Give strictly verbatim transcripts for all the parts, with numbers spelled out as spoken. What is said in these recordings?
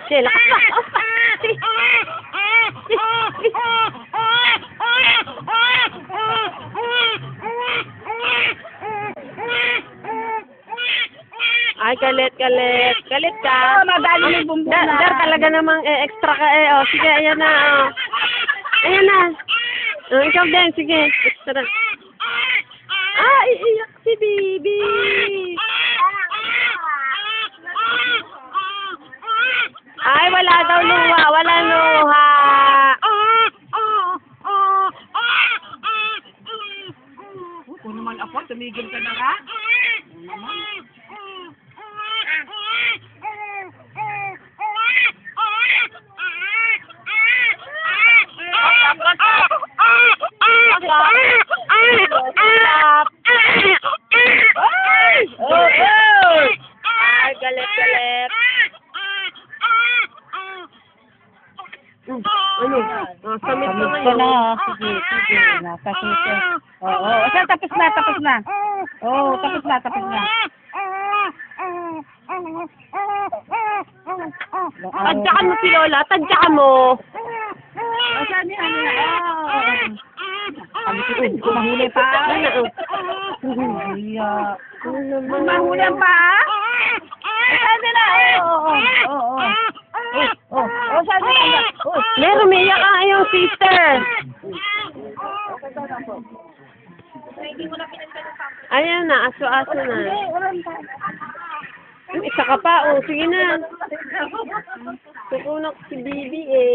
Sige, lakas pa. Lakas pa. Sige. Ay, galit, galit. Galit ka. Oo, madali yung bumbuna. Dar, dar talaga namang eh, extra ka eh. Oh, sige, ayan na. Oh. Ayan na. Oh, ikaw din, sige. Extra. Ah, iiyak si Bibi. Ay, wala daw luha. Wala luha. Kung naman ako, tumigil ka na nga. Ay, galit, galit. Ano? Oh, samit ko Tapos ko ngayon. na. Sige, sige. Tapos ko. Oo, oo. Saan tapos na, tapos na. Oo, tapos na, tapos na. Tadyakan mo si Lola, tadyakan mo. O, saan yan? Oo. Sabi ko, uy, mahuli pa. Iya. Mahuli pa? Saan nila? Oo, oo, oo. Oh, oh, saan nila? Meron, umiiyak ang iyong sister. Ayan na, aso-aso na. Isa ka pa, oh, sige na. Tukunak si Bibi eh.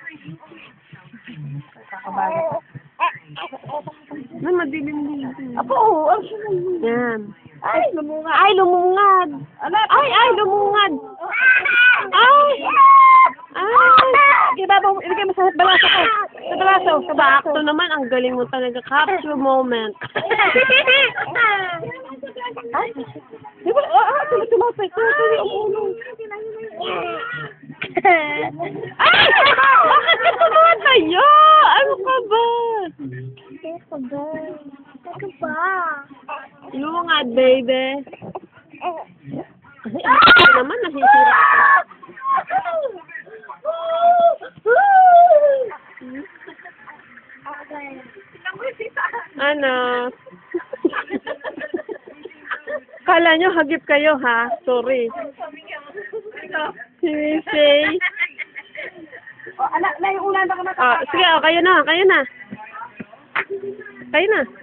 Ay, madilim dito. Apo, oo, ang sunod. Yan. Ay, lumungad. Ay, lumungad. Ay, ay, lumungad. Ay! Ay! Ibabaw, ilagay mo sa balaso ko. Sa balaso. Sa bakto naman, ang galing mo talaga. Capture moment. Ay, di ba? Ah, ah, tuloy, tumapay. Tuloy, tuloy, ang ulo. Ay! Bakit ka tumatayo? Ano ka ba? Teka ba? Teka ba? Lumungad, baby. Ay, ano naman, nasisira ka. Ano? Kala nyo, hagip kayo, ha? Sorry. Si Missy. Oh, anak, na yung ulan na ka Ah, sige, oh, kayo na, kayo na. Kayo na.